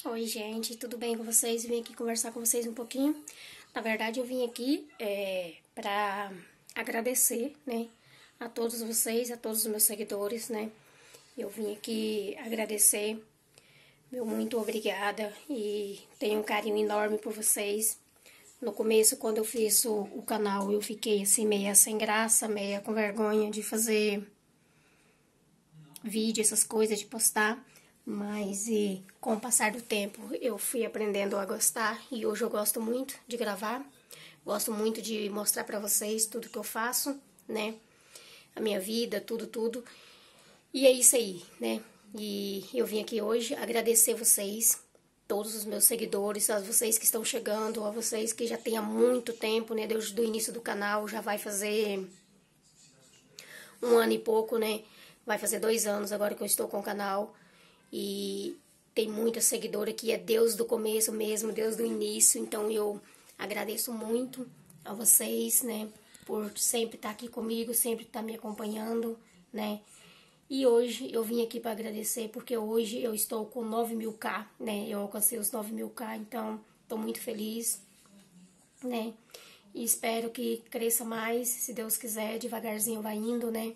Oi, gente, tudo bem com vocês? Vim aqui conversar com vocês um pouquinho. Na verdade, eu vim aqui para agradecer, né, a todos vocês, a todos os meus seguidores, né. Eu vim aqui agradecer, meu muito obrigada e tenho um carinho enorme por vocês. No começo, quando eu fiz o canal, eu fiquei assim meia sem graça, meia com vergonha de fazer vídeo, essas coisas, de postar. Mas com o passar do tempo eu fui aprendendo a gostar e hoje eu gosto muito de gravar, gosto muito de mostrar pra vocês tudo que eu faço, né? A minha vida, tudo. E é isso aí, né? E eu vim aqui hoje agradecer vocês, todos os meus seguidores, a vocês que estão chegando, a vocês que já tem há muito tempo, né? Desde o início do canal, já vai fazer 1 ano e pouco, né? Vai fazer 2 anos agora que eu estou com o canal. E tem muita seguidora que é Deus do começo mesmo, Deus do início. Então eu agradeço muito a vocês, né, por sempre estar aqui comigo, sempre estar me acompanhando, né. E hoje eu vim aqui para agradecer porque hoje eu estou com 9.000k, né, eu alcancei os 9.000k, então estou muito feliz, né. E espero que cresça mais, se Deus quiser, devagarzinho vai indo, né.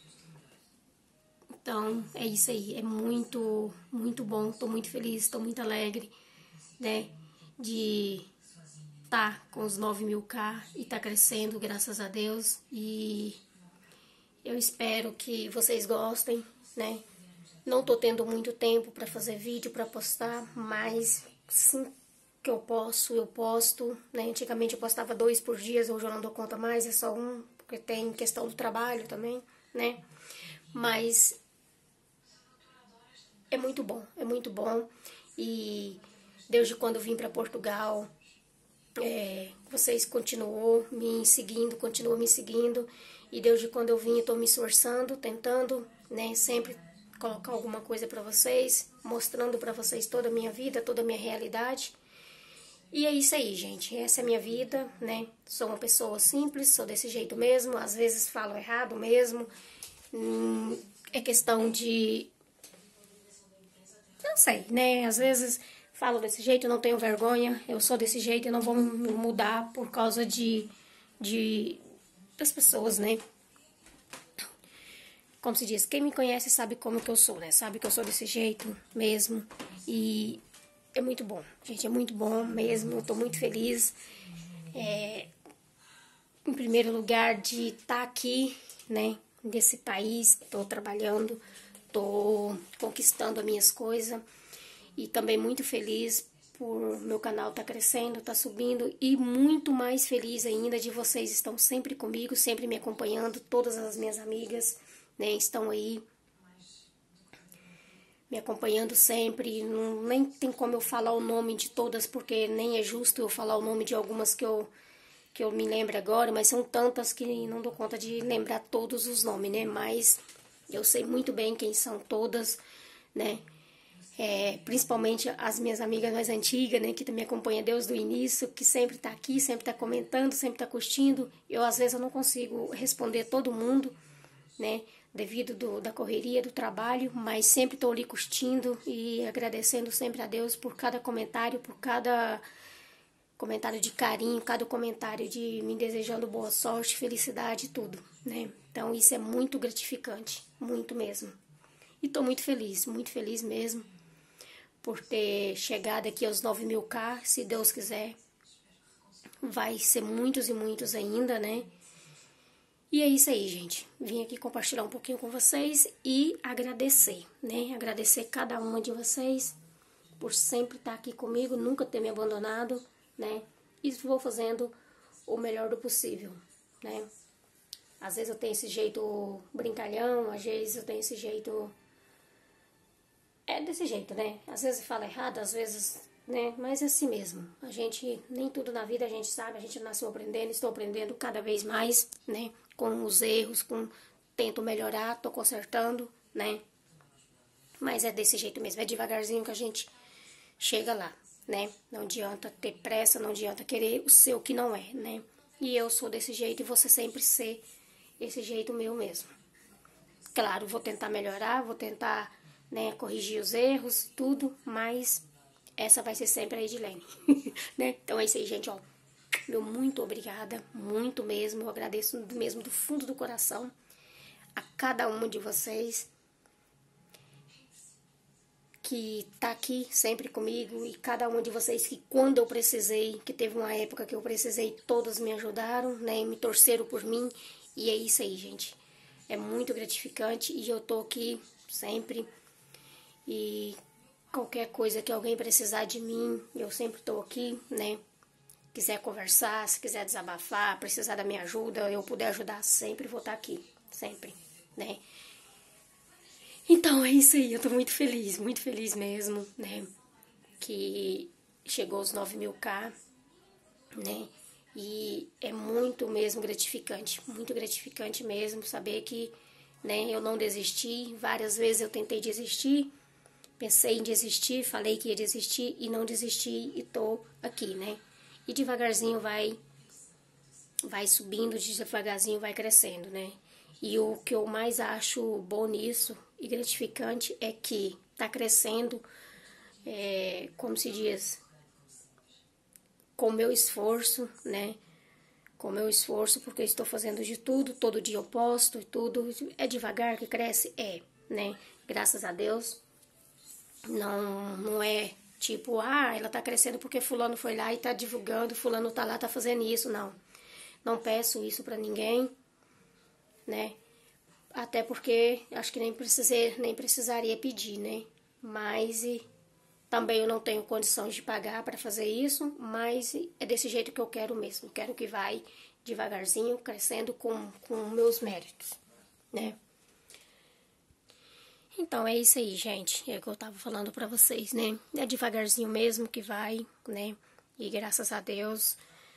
Então, é isso aí, é muito bom, tô muito feliz, tô muito alegre, né, de estar com os 9.000k e tá crescendo, graças a Deus, e eu espero que vocês gostem, né, não tô tendo muito tempo pra fazer vídeo, pra postar, mas sim que eu posto, né, antigamente eu postava 2 por dia, hoje eu não dou conta mais, é só 1, porque tem questão do trabalho também, né, mas é muito bom. E desde quando eu vim para Portugal, vocês continuam me seguindo. E desde quando eu vim, eu tô me esforçando, tentando, né, sempre colocar alguma coisa para vocês, mostrando para vocês toda a minha vida, toda a minha realidade. E é isso aí, gente. Essa é a minha vida, né? Sou uma pessoa simples, sou desse jeito mesmo. Às vezes falo errado mesmo. É questão de... não sei, né? Às vezes falo desse jeito, eu não tenho vergonha, eu sou desse jeito, eu não vou mudar por causa das pessoas, né? Como se diz, quem me conhece sabe como que eu sou, né? Sabe que eu sou desse jeito mesmo. E é muito bom, gente, é muito bom mesmo, eu tô muito feliz. Em primeiro lugar, de estar aqui, né? Nesse país, tô trabalhando, tô conquistando as minhas coisas e também muito feliz por meu canal tá crescendo, tá subindo e muito mais feliz ainda de vocês estão sempre comigo, sempre me acompanhando, todas as minhas amigas, né, estão aí me acompanhando sempre, nem tem como eu falar o nome de todas, porque nem é justo eu falar o nome de algumas que eu me lembro agora, mas são tantas que não dou conta de lembrar todos os nomes, né? Mas eu sei muito bem quem são todas, né? Principalmente as minhas amigas mais antigas, né? Que me acompanham desde o início, que sempre tá aqui, sempre tá comentando, sempre tá curtindo. Às vezes, eu não consigo responder todo mundo, né? Devido da correria, do trabalho, mas sempre tô ali curtindo e agradecendo sempre a Deus por cada comentário, por cada comentário de carinho, cada comentário de me desejando boa sorte, felicidade, tudo, né? Então isso é muito gratificante, muito mesmo. E tô muito feliz mesmo, por ter chegado aqui aos 9.000k, se Deus quiser, vai ser muitos e muitos ainda, né? E é isso aí, gente. Vim aqui compartilhar um pouquinho com vocês e agradecer, né? Agradecer cada uma de vocês por sempre estar aqui comigo, nunca ter me abandonado, né? E vou fazendo o melhor do possível, né? Às vezes eu tenho esse jeito brincalhão, às vezes eu tenho esse jeito... é desse jeito, né? Às vezes fala errado, às vezes, né? Mas é assim mesmo. A gente, nem tudo na vida a gente sabe, a gente nasceu aprendendo, estou aprendendo cada vez mais, né? Com os erros, tento melhorar, tô consertando, né? Mas é desse jeito mesmo, é devagarzinho que a gente chega lá, né? Não adianta ter pressa, não adianta querer o seu que não é, né? E eu sou desse jeito e você sempre ser esse jeito meu mesmo. Claro, vou tentar melhorar, vou tentar, né, corrigir os erros, tudo, mas essa vai ser sempre a Edilene, né? Então é isso aí, gente, ó. Meu muito obrigada, muito mesmo. Eu agradeço mesmo do fundo do coração a cada uma de vocês que tá aqui sempre comigo, e cada uma de vocês que quando eu precisei, que teve uma época que eu precisei, todas me ajudaram, né, me torceram por mim, e é isso aí, gente. É muito gratificante e eu tô aqui sempre, e qualquer coisa que alguém precisar de mim, eu sempre tô aqui, né. Quiser conversar, se quiser desabafar, precisar da minha ajuda, eu puder ajudar, sempre vou estar aqui, sempre, né. Então é isso aí, eu tô muito feliz mesmo, né, que chegou aos 9.000K, né, e é muito mesmo gratificante, muito gratificante mesmo saber que, né, eu não desisti. Várias vezes eu tentei desistir, pensei em desistir, falei que ia desistir e não desisti e tô aqui, né, e devagarzinho vai subindo, devagarzinho vai crescendo, né. E o que eu mais acho bom nisso e gratificante é que tá crescendo, como se diz, com o meu esforço, né? Com o meu esforço, porque eu estou fazendo de tudo, todo dia eu posto e tudo. É devagar que cresce? É, né? Graças a Deus. Não é tipo, ela tá crescendo porque fulano foi lá e tá divulgando, fulano tá lá, tá fazendo isso, não. Não peço isso pra ninguém, né? Até porque acho que nem precisaria pedir, né? Mas também eu não tenho condições de pagar para fazer isso, mas é desse jeito que eu quero mesmo. Quero que vai devagarzinho, crescendo com meus méritos, né? Então é isso aí, gente. É o que eu tava falando para vocês, né? É devagarzinho mesmo que vai, né? E graças a Deus,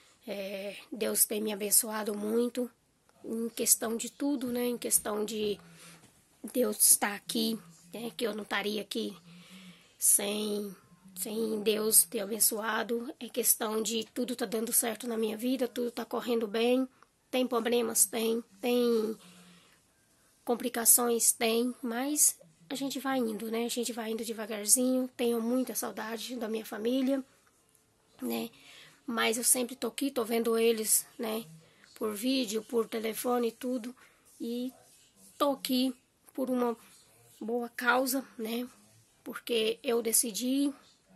Deus tem me abençoado muito em questão de tudo, né? Em questão de Deus estar aqui, né? Que eu não estaria aqui sem Deus ter abençoado. É questão de tudo tá dando certo na minha vida, tudo tá correndo bem. Tem problemas? Tem complicações? Tem, mas a gente vai indo, né? A gente vai indo devagarzinho. Tenho muita saudade da minha família, né? Mas eu sempre tô aqui, tô vendo eles, né? Por vídeo, por telefone e tudo. E tô aqui por uma boa causa, né? Porque eu decidi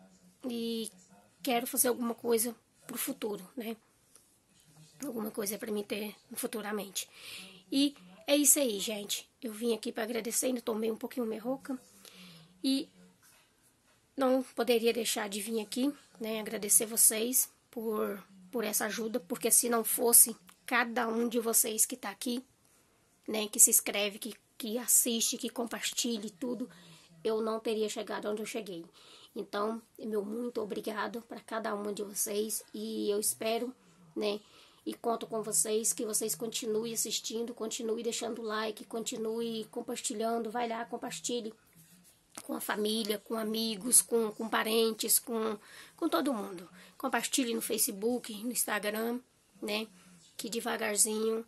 e quero fazer alguma coisa pro futuro, né? Alguma coisa para mim ter futuramente. E é isso aí, gente. Eu vim aqui para agradecer, ainda tomei um pouquinho minha rouca. E não poderia deixar de vir aqui, né? Agradecer vocês por essa ajuda, porque se não fosse cada um de vocês que tá aqui, né? Que se inscreve, que assiste, que compartilhe tudo, eu não teria chegado onde eu cheguei. Então, meu muito obrigado para cada uma de vocês e eu espero, né, e conto com vocês, que vocês continuem assistindo, continuem deixando like, continuem compartilhando, vai lá, compartilhe com a família, com amigos, com parentes, com todo mundo. Compartilhe no Facebook, no Instagram, né, que devagarzinho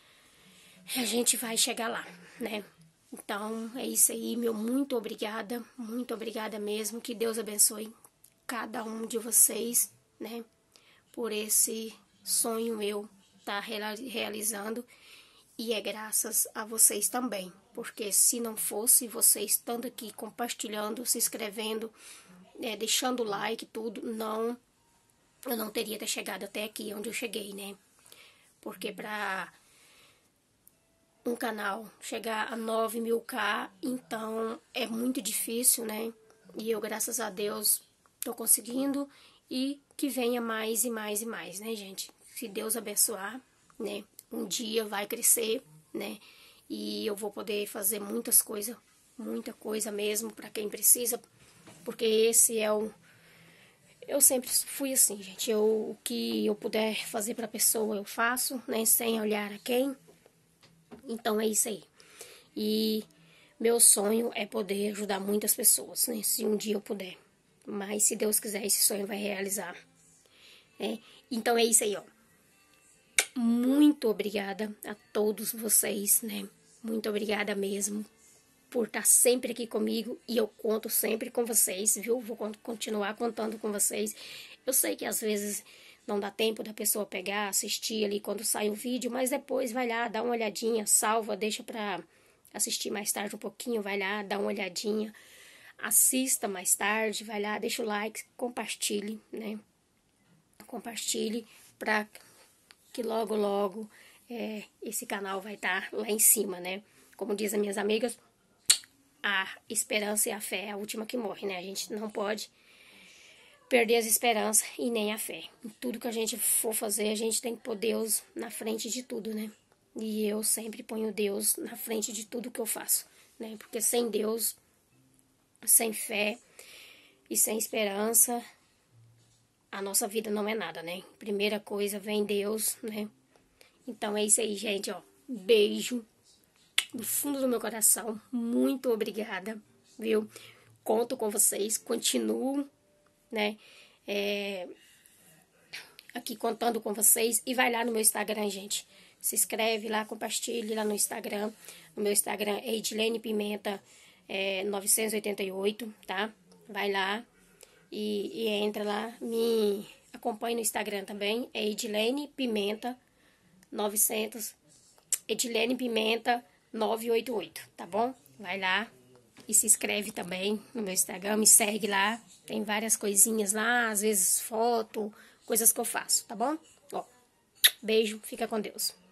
a gente vai chegar lá, né. Então, é isso aí, meu muito obrigada mesmo, que Deus abençoe cada um de vocês, né, por esse sonho eu tá realizando, e é graças a vocês também, porque se não fosse vocês estando aqui, compartilhando, se inscrevendo, deixando like, tudo, eu não teria ter chegado até aqui, onde eu cheguei, né, porque pra um canal chegar a 9.000K, então é muito difícil, né? E eu, graças a Deus, tô conseguindo, e que venha mais e mais e mais, né, gente? Se Deus abençoar, né? Um dia vai crescer, né? E eu vou poder fazer muita coisa mesmo para quem precisa, porque esse é o... Eu sempre fui assim, gente. O que eu puder fazer pra pessoa, eu faço, né? Sem olhar a quem. Então é isso aí. E meu sonho é poder ajudar muitas pessoas, né? Se um dia eu puder. Mas se Deus quiser, esse sonho vai realizar, né? Então é isso aí, ó. Muito obrigada a todos vocês, né? Muito obrigada mesmo por estar sempre aqui comigo, e eu conto sempre com vocês, viu? Vou continuar contando com vocês. Eu sei que às vezes não dá tempo da pessoa pegar, assistir ali quando sai o vídeo, mas depois vai lá, dá uma olhadinha, salva, deixa pra assistir mais tarde um pouquinho, vai lá, dá uma olhadinha, assista mais tarde, vai lá, deixa o like, compartilhe, né? Compartilhe para que logo, logo esse canal vai estar lá em cima, né? Como dizem minhas amigas, a esperança e a fé é a última que morre, né? A gente não pode perder as esperanças e nem a fé. Em tudo que a gente for fazer, a gente tem que pôr Deus na frente de tudo, né? E eu sempre ponho Deus na frente de tudo que eu faço, né? Porque sem Deus, sem fé e sem esperança, a nossa vida não é nada, né? Primeira coisa vem Deus, né? Então é isso aí, gente, ó. Beijo do fundo do meu coração. Muito obrigada, viu? Conto com vocês, continuo, né? Aqui contando com vocês. E vai lá no meu Instagram, gente. Se inscreve lá, compartilhe lá no Instagram. O meu Instagram é Edilene Pimenta 988, tá? Vai lá e entra lá. Me acompanhe no Instagram também. É Edilene Pimenta 900. Edilene Pimenta 988, tá bom? Vai lá e se inscreve também no meu Instagram. Me segue lá. Tem várias coisinhas lá, às vezes foto, coisas que eu faço, tá bom? Ó, beijo, fica com Deus.